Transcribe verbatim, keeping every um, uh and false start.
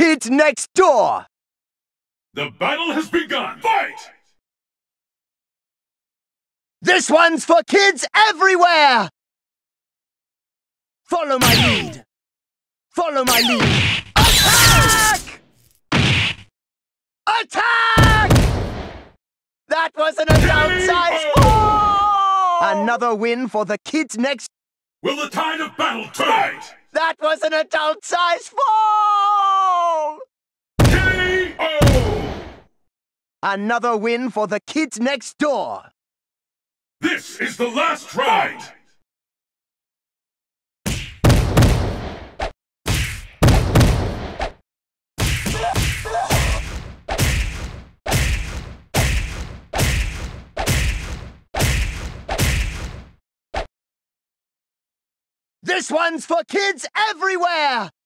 kid next door! The battle has begun! Fight! This one's for kids everywhere! Follow my lead! Follow my lead! Attack! Attack! That was an adult-sized fall! Another win for the kid next... Will the tide of battle turn? That was an adult-sized fall! K O! Another win for the kid next door! This is the last round! This one's for kids everywhere!